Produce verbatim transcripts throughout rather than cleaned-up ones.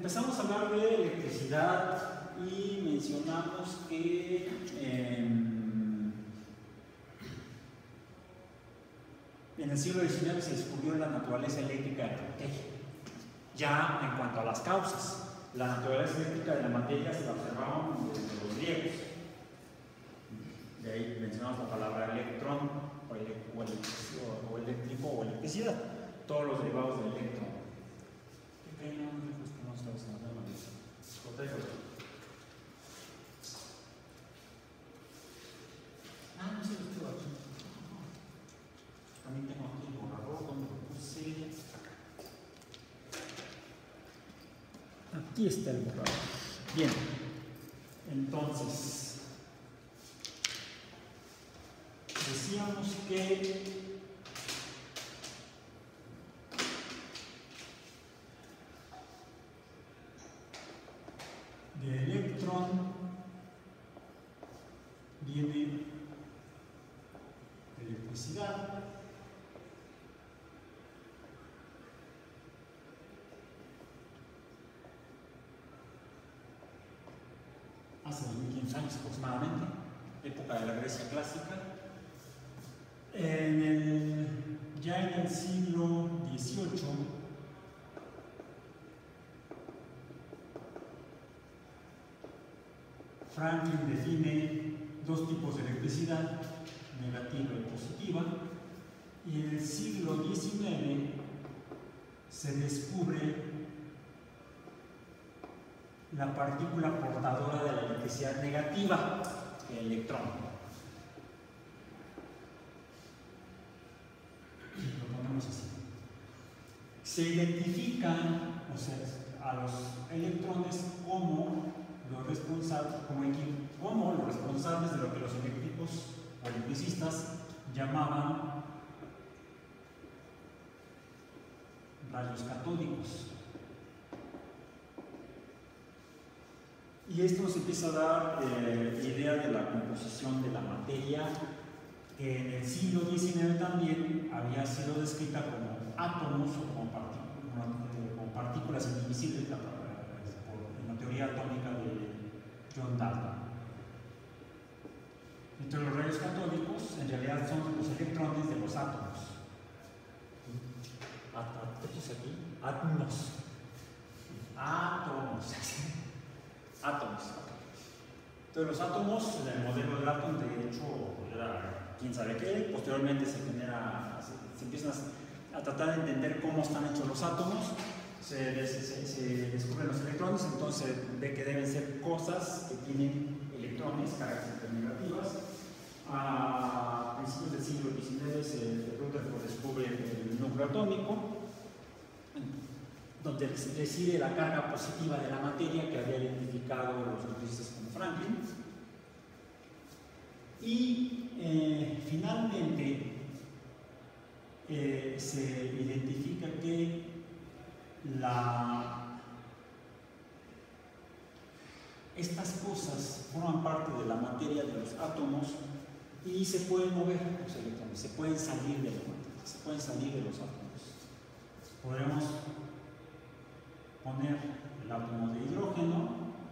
empezamos a hablar de electricidad y mencionamos que eh, en el siglo diecinueve se descubrió la naturaleza eléctrica de la materia. Ya en cuanto a las causas, la naturaleza eléctrica de la materia se la observaban desde los griegos. De ahí mencionamos la palabra electrón o, ele o, electrico, o eléctrico o electricidad, todos los derivados del electrón. ¿Qué creen? No, no, no, no, ah, no se lo estuvo aquí. También tengo aquí el borrador donde lo puse. Aquí está el borrador. Bien, entonces decíamos que de electrón viene electricidad, hace dos mil quinientos años aproximadamente, época de la Grecia clásica. En el, ya en el siglo dieciocho, Franklin define dos tipos de electricidad, negativa y positiva, y en el siglo diecinueve se descubre la partícula portadora de la electricidad negativa, el electrón. Lo ponemos así. Se identifican, o sea, a los electrones como los responsables, como, como los responsables de lo que los eléctricos o electricistas llamaban rayos catódicos. Y esto nos empieza a dar eh, idea de la composición de la materia, que en el siglo diecinueve también había sido descrita como átomos o como, partículas, como partículas indivisibles en la teoría atómica de John Dalton. Entre los rayos catódicos, en realidad son los electrones de los átomos. ¿Átomos aquí? Átomos. Átomos. Átomos. Entonces los átomos, en el modelo de Dalton, de hecho, era quién sabe qué, posteriormente se genera, se, se empiezan a, a tratar de entender cómo están hechos los átomos, se, se, se descubren los electrones, entonces ve que deben ser cosas que tienen electrones, cargas negativas. A principios del siglo diecinueve se Rutherford descubre el núcleo atómico, donde reside la carga positiva de la materia que había identificado los electricistas como Franklin. Y eh, finalmente eh, se identifica que la, estas cosas forman parte de la materia de los átomos y se pueden mover los electrones, se pueden salir de la materia, se pueden salir de los átomos. Podemos poner el átomo de hidrógeno,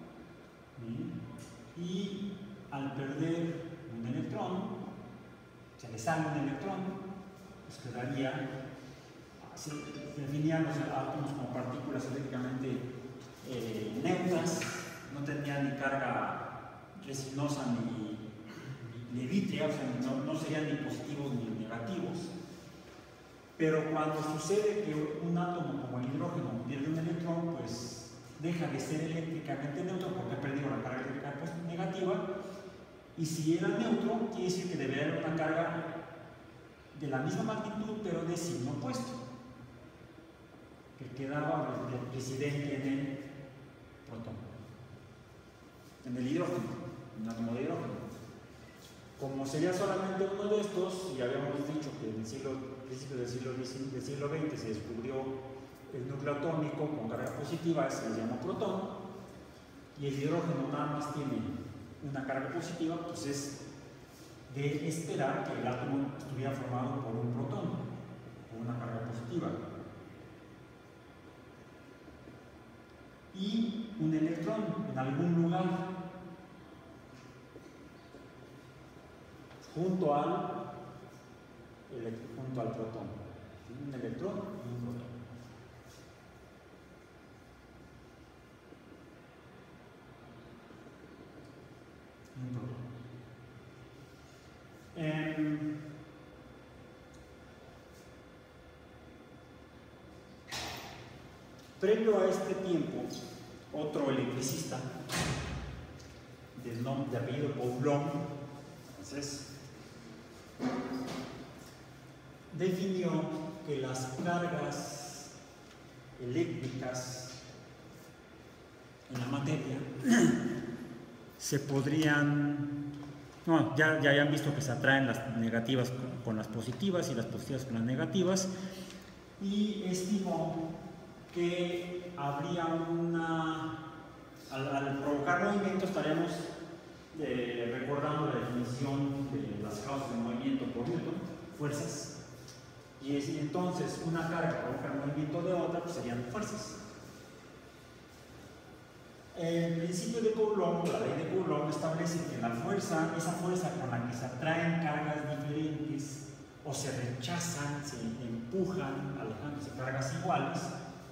¿sí? Y al perder un electrón, se le sale un electrón, pues quedaría, se definían los átomos como partículas eléctricamente eh, neutras, no tenían ni carga resinosa ni, ni, ni vítrea, o sea, no, no serían ni positivos ni negativos. Pero cuando sucede que un átomo como el hidrógeno pierde un electrón, pues deja de ser eléctricamente neutro porque ha perdido la carga eléctrica negativa, y si era neutro, quiere decir que debería haber una carga de la misma magnitud pero de signo opuesto, que quedaba residente en el protón, en el hidrógeno, en el átomo de hidrógeno. Como sería solamente uno de estos, y habíamos dicho que en el siglo, principios del siglo, del siglo veinte se descubrió el núcleo atómico con carga positiva, se le llama protón, y el hidrógeno nada más tiene una carga positiva, pues es de esperar que el átomo estuviera formado por un protón, por una carga positiva. y un electrón en algún lugar junto al, junto al protón. Un electrón y un protón. Un protón. Eh, previo a este tiempo, otro electricista de, nombre, de apellido Coulomb, entonces, definió que las cargas eléctricas en la materia se podrían, no, ya, ya hayan visto que se atraen las negativas con, con las positivas y las positivas con las negativas, y estimó que habría una, al, al provocar movimiento estaríamos eh, recordando la definición de las causas del movimiento por Newton, fuerzas, y es, entonces una carga provoca el movimiento de otra, pues serían fuerzas. El principio de Coulomb, la ley de Coulomb, establece que la fuerza, esa fuerza con la que se atraen cargas diferentes o se rechazan, se empujan, alejándose cargas iguales,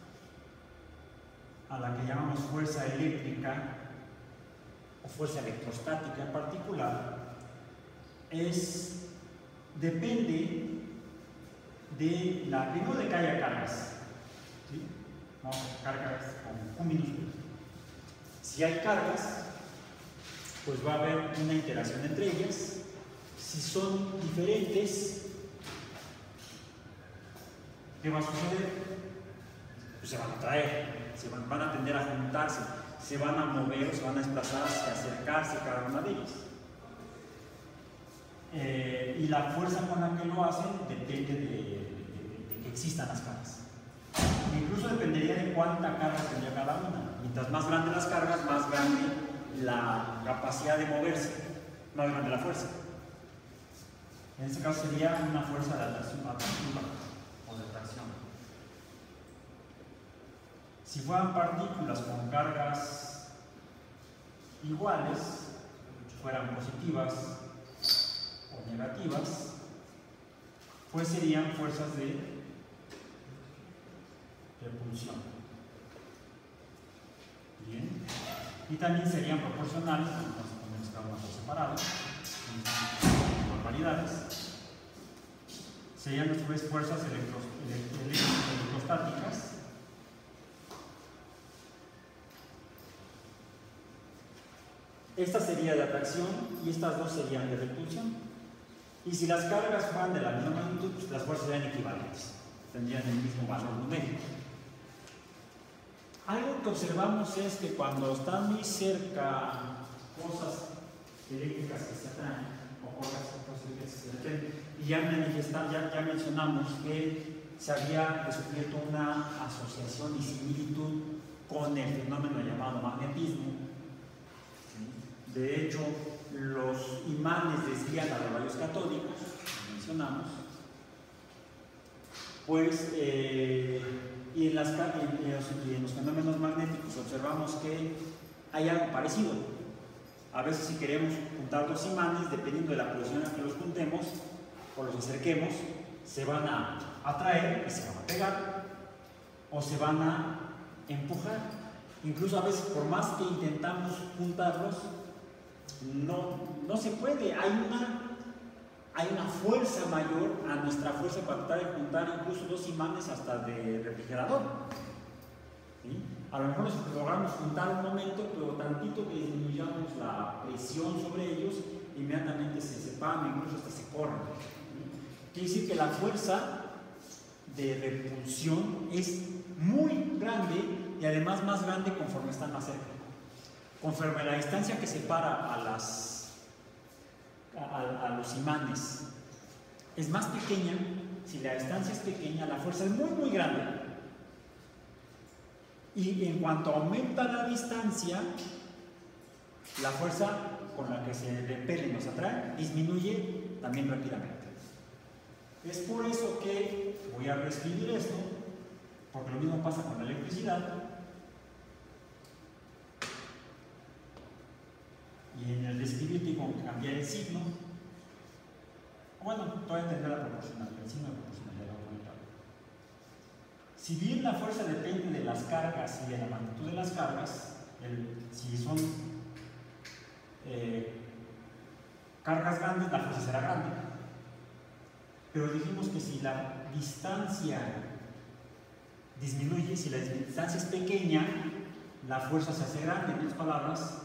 a la que llamamos fuerza eléctrica o fuerza electrostática en particular, es, depende de la, primero de que haya cargas, ¿sí? Vamos a sacar cargas con un minúsculo. Si hay cargas, pues va a haber una interacción entre ellas. Si son diferentes, ¿qué va a suceder? Pues se van a atraer, se van, van a tender a juntarse, se van a mover, se van a desplazar, a acercarse cada una de ellas. Eh, y la fuerza con la que lo hacen depende de, de, de que existan las cargas. Incluso dependería de cuánta carga tendría cada una. Mientras más grandes las cargas, más grande la capacidad de moverse, más grande la fuerza. En este caso sería una fuerza de atracción o de atracción. Si fueran partículas con cargas iguales, fueran positivas o negativas, pues serían fuerzas de repulsión. Bien. Y también serían proporcionales, entonces ponemos cada una por separado, normalidades. Serían después fuerzas electro, electro, electrostáticas. Esta sería de atracción y estas dos serían de repulsión. Y si las cargas fueran de la misma magnitud, pues las fuerzas serían equivalentes, tendrían el mismo valor numérico. Algo que observamos es que cuando están muy cerca cosas eléctricas que se atraen, o cosas, cosas eléctricas que se atraen, y ya, ya, ya mencionamos que se había descubierto una asociación y similitud con el fenómeno llamado magnetismo. De hecho, los imanes desvían a los rayos catódicos, como mencionamos, pues, eh, y, en las, en, en los, y en los fenómenos magnéticos observamos que hay algo parecido. A veces, si queremos juntar dos imanes, dependiendo de la posición en la que los juntemos o los acerquemos, se van a atraer y se van a pegar, o se van a empujar. Incluso a veces, por más que intentamos juntarlos, no, no se puede. Hay una, hay una fuerza mayor a nuestra fuerza para tratar de juntar incluso dos imanes hasta de refrigerador. ¿Sí? A lo mejor los logramos juntar un momento, pero tantito que disminuyamos la presión sobre ellos, inmediatamente se separan, incluso hasta se corren. ¿Sí? Quiere decir que la fuerza de repulsión es muy grande y además más grande conforme están más cerca. Conforme la distancia que separa a, las, a, a los imanes es más pequeña, si la distancia es pequeña, la fuerza es muy muy grande. Y en cuanto aumenta la distancia, la fuerza con la que se repelen o se atraen disminuye también rápidamente. Es por eso que voy a reescribir esto, porque lo mismo pasa con la electricidad. escribirte con cambiar el signo. Bueno, todavía tendrá la proporcionalidad, el signo de proporcionalidad aumentado. Si bien la fuerza depende de las cargas y de la magnitud de las cargas, el, si son eh, cargas grandes, la fuerza será grande. Pero dijimos que si la distancia disminuye, si la distancia es pequeña, la fuerza se hace grande. En otras palabras,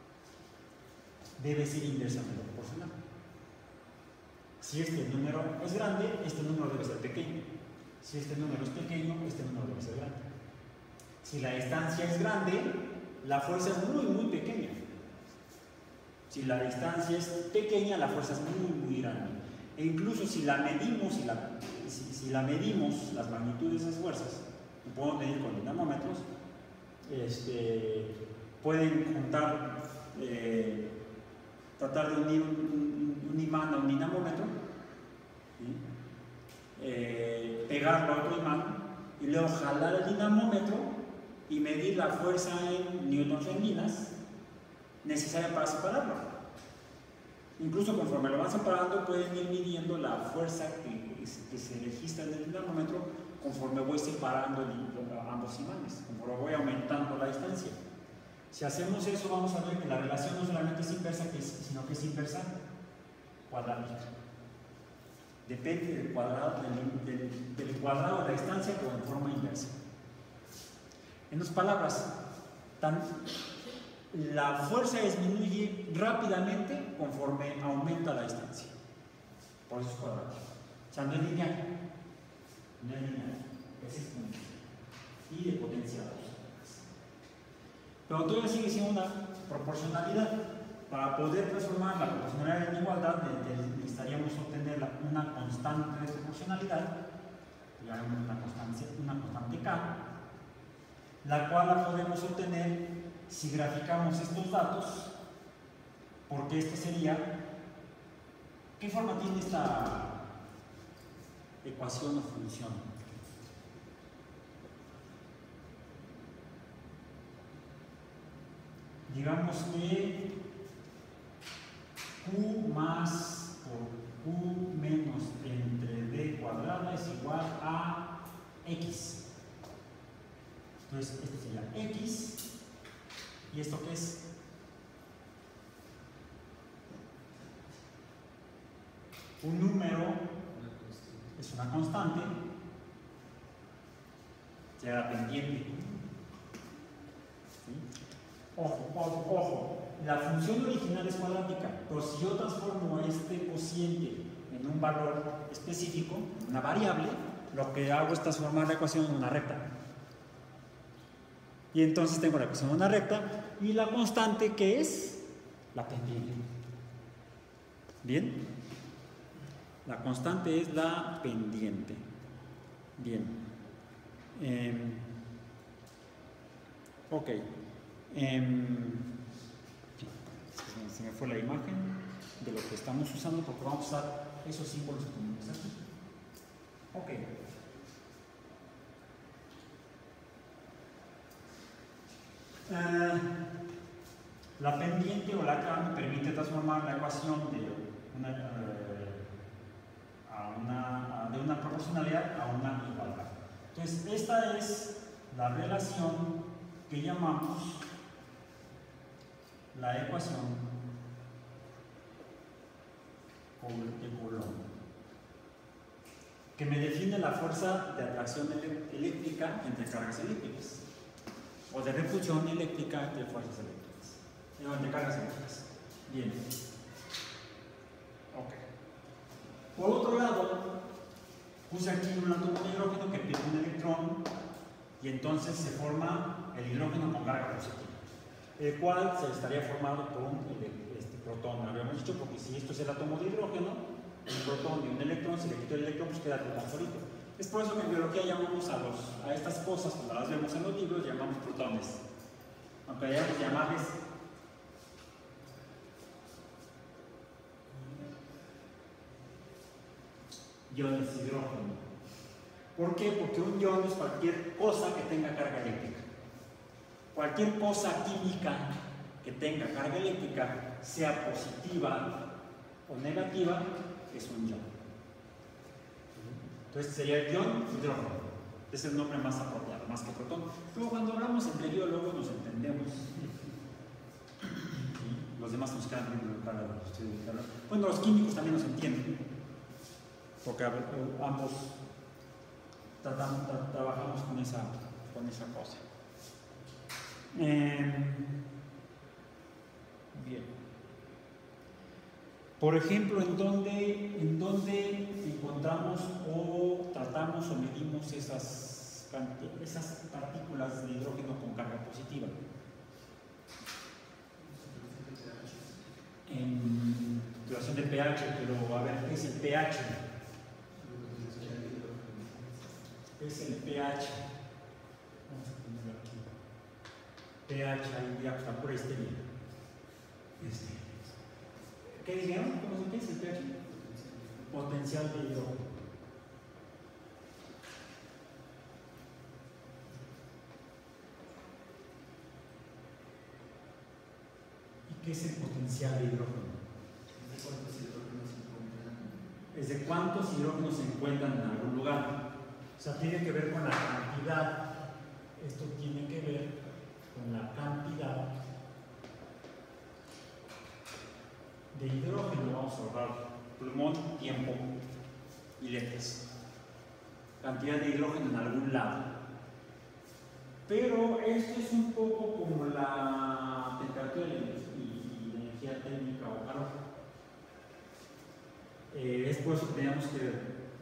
debe ser inversamente proporcional. Si este número es grande, este número debe ser pequeño. Si este número es pequeño, este número debe ser grande. Si la distancia es grande, la fuerza es muy, muy pequeña. Si la distancia es pequeña, la fuerza es muy, muy grande. E incluso si la medimos, si la, si, si la medimos las magnitudes de esas fuerzas, que podemos medir con dinamómetros, este, pueden juntar, eh, tratar de unir un, un, un imán a un dinamómetro, ¿sí? eh, pegarlo a otro imán y luego jalar el dinamómetro y medir la fuerza en newtons en minas necesaria para separarlo. Incluso conforme lo van separando pueden ir midiendo la fuerza que, que se registra en el dinamómetro conforme voy separando el, ambos imanes, conforme voy aumentando la distancia. Si hacemos eso vamos a ver que la relación no solamente es inversa, sino que es inversa cuadrática. Depende del cuadrado, del, del, del cuadrado de la distancia, pero en forma inversa. En otras palabras, tan, la fuerza disminuye rápidamente conforme aumenta la distancia. Por eso es cuadrático. O sea, no es lineal. No es lineal. Es exponencial. Y de potencia dos. Pero todavía sigue siendo una proporcionalidad. Para poder transformar la proporcionalidad en igualdad, necesitaríamos obtener una constante de proporcionalidad, llamamos una constante, una constante K, la cual la podemos obtener si graficamos estos datos, porque este sería, ¿qué forma tiene esta ecuación o función? Digamos que Q más por Q menos entre D cuadrada es igual a X. Entonces, esto sería X. ¿Y esto qué es? Un número es una constante, será la pendiente. ¿Sí? Ojo, ojo, ojo. La función original es cuadrática, pero si yo transformo este cociente en un valor específico, una variable, lo que hago es transformar la ecuación en una recta. Y entonces tengo la ecuación en una recta y la constante que es la pendiente. ¿Bien? La constante es la pendiente. Bien. Eh, ok. Eh, se me fue la imagen de lo que estamos usando porque vamos a usar esos símbolos que tenemos aquí. Ok. Uh, la pendiente o la K me permite transformar la ecuación de una, uh, a una, a, de una proporcionalidad a una igualdad. Entonces, esta es la relación que llamamos la ecuación de Coulomb, que me define la fuerza de atracción eléctrica entre cargas eléctricas o de repulsión eléctrica entre fuerzas eléctricas, no, entre cargas eléctricas. Bien. Ok. Por otro lado, puse aquí un átomo de hidrógeno que pierde un electrón y entonces se forma el hidrógeno con carga positiva, el cual se estaría formado por un este, protón, habíamos dicho, porque si esto es el átomo de hidrógeno, un protón y un electrón, si le quito el electrón, pues queda el solito. Es por eso que en biología llamamos a, los, a estas cosas, cuando las vemos en los libros, llamamos protones. Aunque hayamos llamarles iones de hidrógeno. ¿Por qué? Porque un ion es cualquier cosa que tenga carga eléctrica. Cualquier cosa química que tenga carga eléctrica, sea positiva o negativa, es un ion. Entonces sería el ion hidrógeno. Es el nombre más apropiado, más que protón. Pero cuando hablamos entre biólogos nos entendemos. Y los demás nos quedan viendo la cara de los estudios. Bueno, los químicos también nos entienden. Porque ambos tratamos, tra trabajamos con esa, con esa cosa. Eh, bien. Por ejemplo, ¿en dónde, en dónde encontramos o tratamos o medimos esas, esas partículas de hidrógeno con carga positiva? En situación de pH, pero a ver, ¿qué es el pH? ¿Qué es el pH? Vamos a ponerlo aquí. pH, ahí ya está pura histeria. Este. ¿Qué dijeron? ¿Cómo se dice el pH? Potencial de hidrógeno. ¿Y qué es el potencial de hidrógeno? Es de cuántos hidrógenos se encuentran en algún lugar. O sea, tiene que ver con la cantidad. Esto tiene que ver con la cantidad de hidrógeno. Vamos a ahorrar pulmón, tiempo y letras. Cantidad de hidrógeno en algún lado. Pero esto es un poco como la temperatura y la energía térmica o calor. Eh, es por eso que tenemos que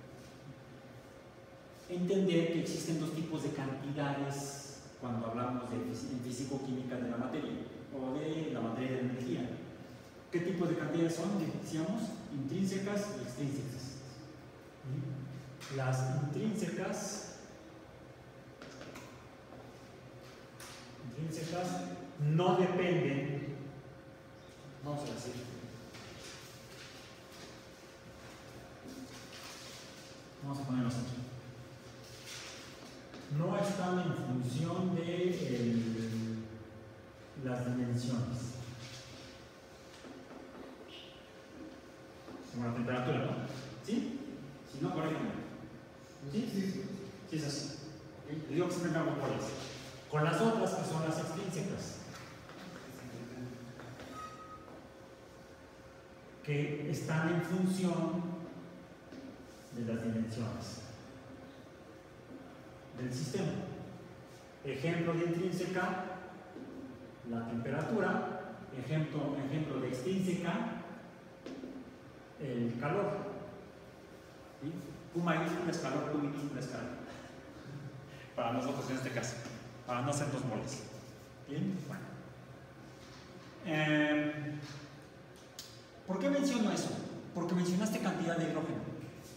entender que existen dos tipos de cantidades cuando hablamos de en físico-química de la materia o de la materia de energía. ¿Qué tipo de cantidades son? Decíamos intrínsecas y extrínsecas. Las intrínsecas, intrínsecas no dependen, vamos a decir, vamos a ponerlos aquí. No están en función de el, las dimensiones. Como la temperatura, ¿no? ¿Sí? Si no, corrígeme. ¿Sí? Sí, sí es así. ¿Okay? Les digo que siempre me hago bolas. Con las otras que son las extrínsecas, que están en función de las dimensiones del sistema. Ejemplo de intrínseca, la temperatura. Ejemplo, ejemplo de extrínseca, el calor. ¿Sí? Q mayúscula es calor, Q minúscula es calor. Para nosotros en este caso, para no hacer dos moles. Bien, bueno. Eh, ¿Por qué menciono eso? Porque mencionaste cantidad de hidrógeno.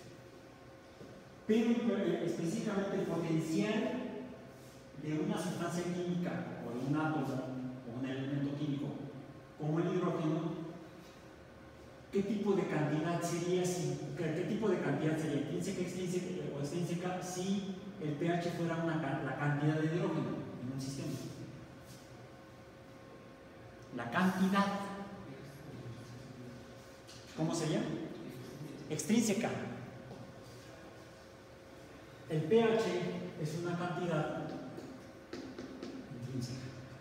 Pero específicamente el potencial de una sustancia química o de un átomo o un elemento químico como el hidrógeno, ¿qué tipo de cantidad sería si, qué tipo de cantidad sería intrínseca, extrínseca o extrínseca si el pH fuera una, la cantidad de hidrógeno en un sistema? La cantidad, ¿cómo sería? Extrínseca. El pH es una cantidad intrínseca,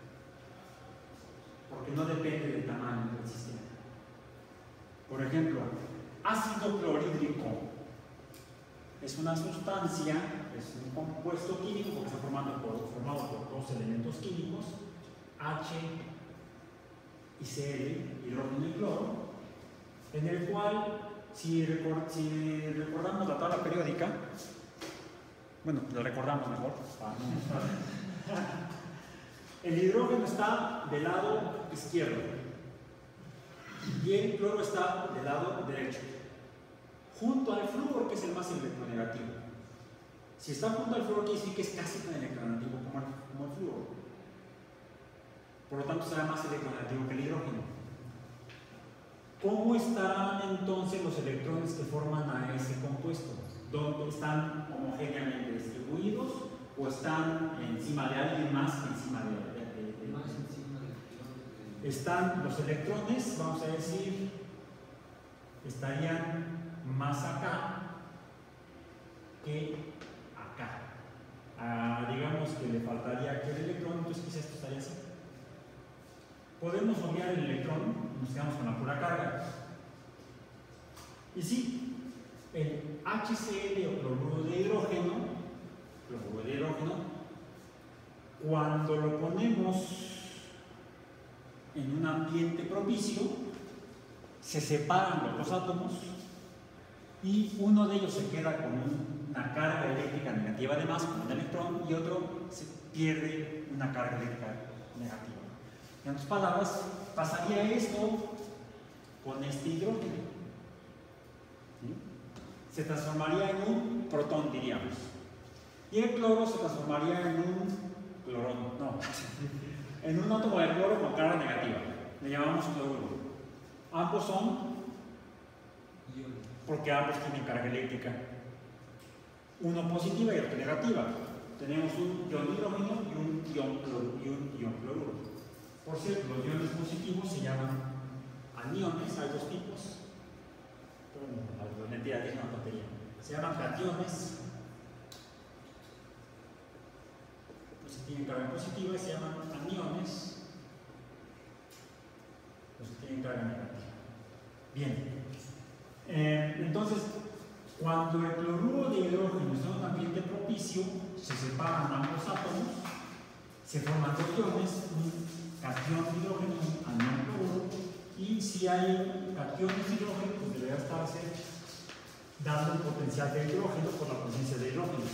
porque no depende del tamaño del sistema. Por ejemplo, ácido clorhídrico es una sustancia, es un compuesto químico que está formado por, formado por dos elementos químicos, H y Cl, hidrógeno y cloro, en el cual, si, record, si recordamos la tabla periódica, bueno, lo recordamos mejor. El hidrógeno está del lado izquierdo y el cloro está del lado derecho, junto al flúor, que es el más electronegativo. Si está junto al flúor, quiere decir que es casi tan electronegativo como el, como el flúor. Por lo tanto, será más electronegativo que el hidrógeno. ¿Cómo estarán entonces los electrones que forman a ese compuesto? ¿Dónde están homogéneamente distribuidos o están encima de alguien más que encima de, de, de, de... Más encima del están los electrones, vamos a decir, estarían más acá que acá. Ah, digamos que le faltaría aquí el electrón, entonces quizás esto estaría así. Podemos obviar el electrón y nos quedamos con la pura carga. Y sí, el H C l o cloruro de hidrógeno, cloruro de hidrógeno, cuando lo ponemos en un ambiente propicio, se separan los dos átomos y uno de ellos se queda con una carga eléctrica negativa además, con un electrón, y otro se pierde una carga eléctrica negativa. En otras palabras, pasaría esto con este hidrógeno. ¿Sí? Se transformaría en un protón, diríamos. Y el cloro se transformaría en un clorón, no, en un átomo de cloro con carga negativa. Le llamamos cloruro. Ambos son porque ambos tienen carga eléctrica. Uno positiva y otro negativa. Tenemos un ion hidrógeno y un ion cloruro. Y un ion cloruro. Por cierto, los iones positivos se llaman aniones, hay dos tipos. Bueno, mentira, es una tontería. Se llaman cationes. Los que tienen carga positiva se llaman aniones. Los que tienen carga negativa. Bien. Eh, entonces, cuando el cloruro de hidrógeno está en un ambiente propicio, se separan ambos átomos, se forman dos iones, un catión de hidrógeno y un anión cloruro, y si hay cationes de hidrógeno, pues debería estarse dando un potencial de hidrógeno por la presencia de hidrógeno.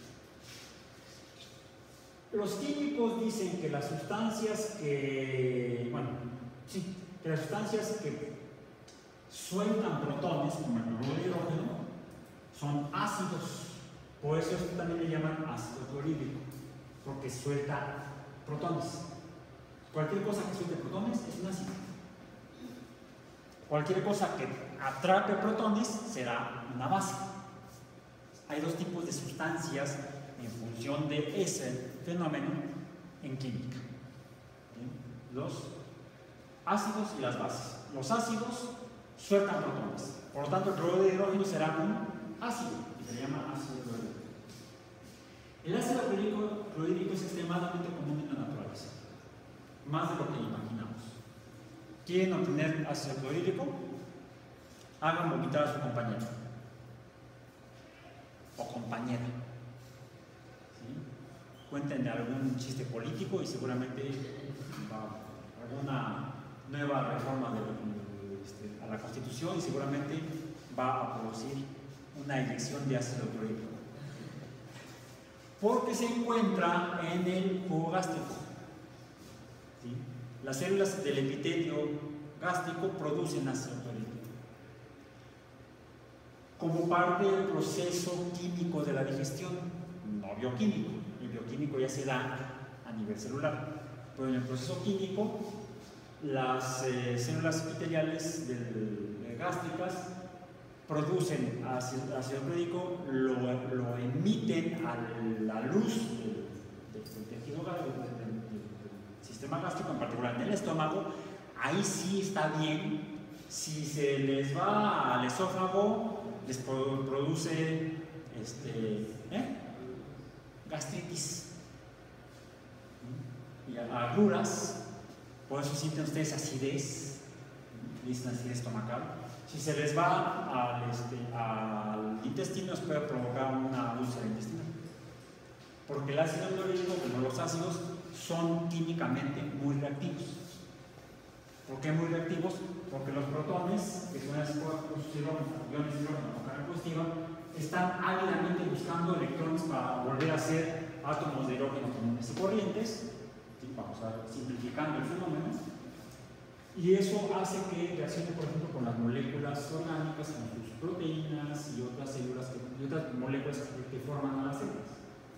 Los químicos dicen que las sustancias que, bueno, sí, que las sustancias que sueltan protones, como el cloruro de hidrógeno, son ácidos. Por eso esto también le llaman ácido clorhídrico, porque suelta protones. Cualquier cosa que suelte protones es un ácido. Cualquier cosa que atrape protones será una base. Hay dos tipos de sustancias en función de ese fenómeno en química. ¿Bien? Los ácidos y las bases. Los ácidos sueltan protones. Por lo tanto, el cloruro de hidrógeno será un ácido y se llama ácido clorhídrico. El ácido clorhídrico, clorhídrico es extremadamente común en la naturaleza, más de lo que imaginamos. ¿Quieren obtener ácido clorhídrico? Hagan vomitar a su compañero o compañera. ¿Sí? Cuéntenle algún chiste político y seguramente va alguna nueva reforma de, de, este, a la Constitución y seguramente va a producir una inyección de ácido clorhídrico. Porque se encuentra en el jugo gástrico. ¿Sí? Las células del epitelio gástrico producen ácido clorhídrico. Como parte del proceso químico de la digestión, no bioquímico. El bioquímico ya se da a nivel celular. Pero en el proceso químico, las eh, células epiteliales del, de gástricas producen ácido, ácido clorhídrico, lo, lo emiten a la luz del, del, del tejido gástrico, del, del, del sistema gástrico, en particular en el estómago. Ahí sí está bien. Si se les va al esófago, les produce este, ¿eh? gastritis y agruras. Por eso sienten ustedes acidez, dicen acidez estomacal. Si se les va al, este, al intestino, les puede provocar una úlcera intestinal. Porque el ácido clorhídrico, como los ácidos, son químicamente muy reactivos. ¿Por qué muy reactivos? Porque los protones, que son iones de hidrógeno con carga positiva, están ávidamente buscando electrones para volver a ser átomos de hidrógeno comunes y corrientes. ¿Sí? Vamos a ver, simplificando el fenómeno. Y eso hace que reaccione, por ejemplo, con las moléculas orgánicas, con sus proteínas y otras células, que, y otras moléculas que, que forman a las células,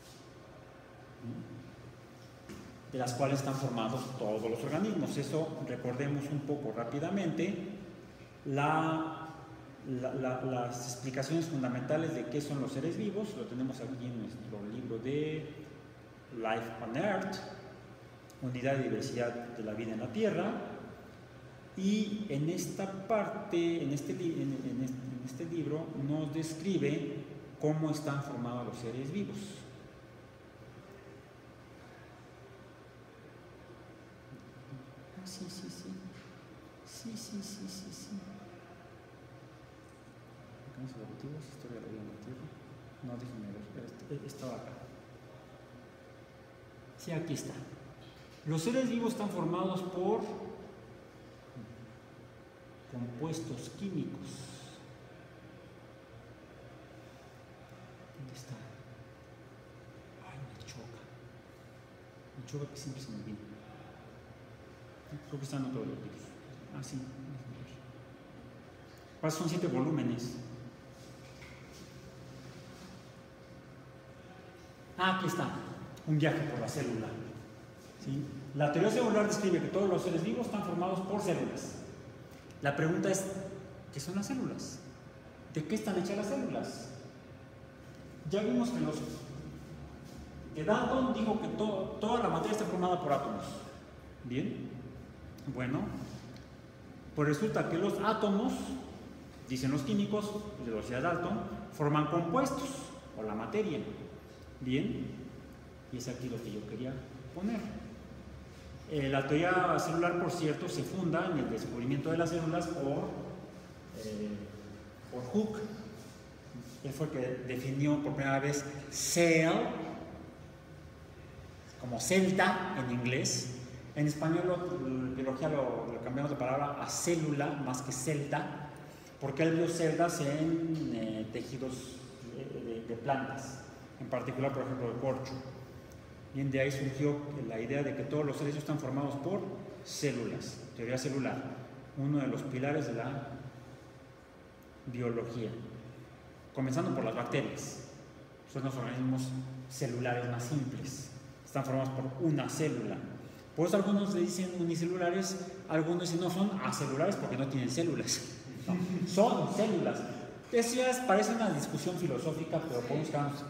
de las cuales están formados todos los organismos. Eso recordemos un poco rápidamente la, la, la, las explicaciones fundamentales de qué son los seres vivos. Lo tenemos aquí en nuestro libro de Life on Earth, Unidad de Diversidad de la Vida en la Tierra. Y en esta parte, en este, en, en este, en este libro, nos describe cómo están formados los seres vivos. Ah, sí, sí, sí. Sí, sí, sí, sí, sí. Mecanismos evolutivos, historia de la vida en la Tierra. No, déjenme ver. Estaba acá. Sí, aquí está. Los seres vivos están formados por compuestos químicos. ¿Dónde está? Ay, me choca. Me choca que siempre se me olvida. Creo que están en otro libro. Ah, sí. Son siete volúmenes. Ah, aquí está. Un viaje por la célula. ¿Sí? La teoría celular describe que todos los seres vivos están formados por células. La pregunta es, ¿qué son las células? ¿De qué están hechas las células? Ya vimos que los que Dalton dijo que to, toda la materia está formada por átomos. Bien, bueno, pues resulta que los átomos, dicen los químicos, de lo decía Dalton, forman compuestos o la materia. Bien, y es aquí lo que yo quería poner. Eh, la teoría celular, por cierto, se funda en el descubrimiento de las células por, eh, por Hooke. Él fue el que definió por primera vez cell, como celda en inglés. En español, en biología lo, lo cambiamos de palabra a célula más que celda, porque él vio celdas en eh, tejidos de, de, de plantas, en particular, por ejemplo, de corcho. Bien, de ahí surgió la idea de que todos los seres están formados por células, teoría celular, uno de los pilares de la biología, comenzando por las bacterias. Son los organismos celulares más simples, están formados por una célula. Por eso algunos le dicen unicelulares, algunos dicen no, son acelulares porque no tienen células. No, son células. Eso ya es, parece una discusión filosófica, pero podemos quedarnos,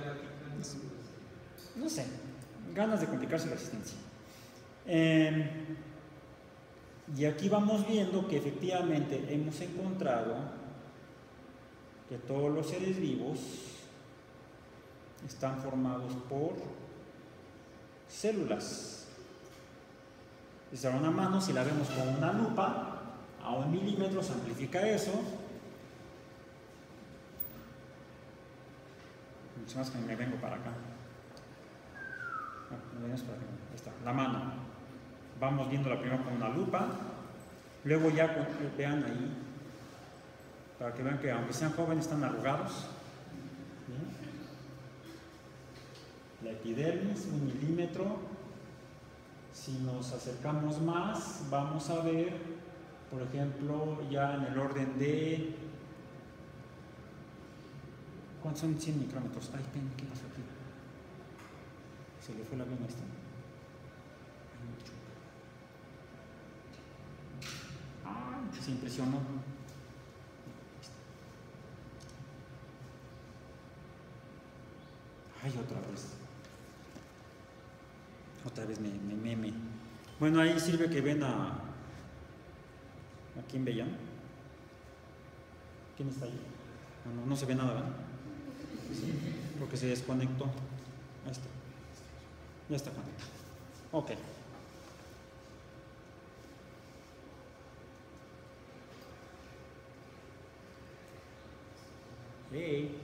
no sé, ganas de complicarse la existencia. Eh, y aquí vamos viendo que efectivamente hemos encontrado que todos los seres vivos están formados por células. Si se da una mano, si la vemos con una lupa, a un milímetro se amplifica eso. Mucho más que me vengo para acá. No, me para acá. Ahí está, la mano. Vamos viéndola primero con una lupa. Luego ya vean ahí, para que vean que aunque sean jóvenes están arrugados. ¿Sí? La epidermis, un milímetro. Si nos acercamos más, vamos a ver, por ejemplo, ya en el orden de... ¿Cuántos son cien micrómetros? Ay, pen, ¿qué pasó aquí? Se le fue el avión a este. Ay, se impresionó. Ay, otra vez. Otra vez me, me meme. Bueno, ahí sirve que ven a... ¿A quién veían? ¿Quién está ahí? No, no, no se ve nada, ¿verdad? Sí, porque se desconectó. Ahí está. Ya está conectado. Ok. Hey.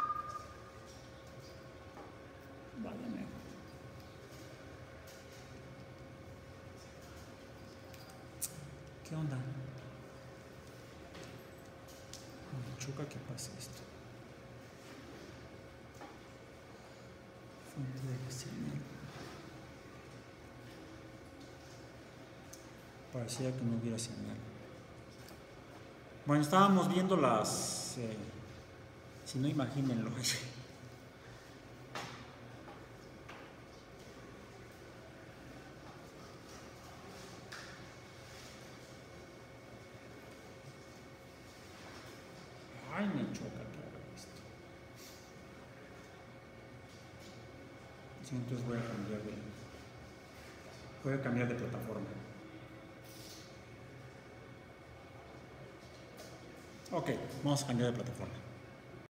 Váyame. ¿Qué onda? Me choca que pase esto. Fuente de la señal. Parecía que no hubiera señal. Bueno, estábamos viendo las... Eh, si no, imagínenlo. Ay, me choca que haga esto. Sí, entonces voy a cambiar de... Voy a cambiar de plataforma. Ok, vamos a cambiar de plataforma.